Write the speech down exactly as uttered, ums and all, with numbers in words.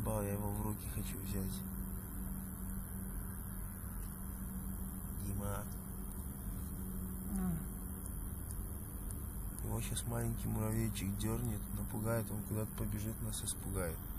заебал, я его в руки хочу взять. Дима. Его сейчас маленький муравейчик дернет, напугает, он куда-то побежит, нас испугает.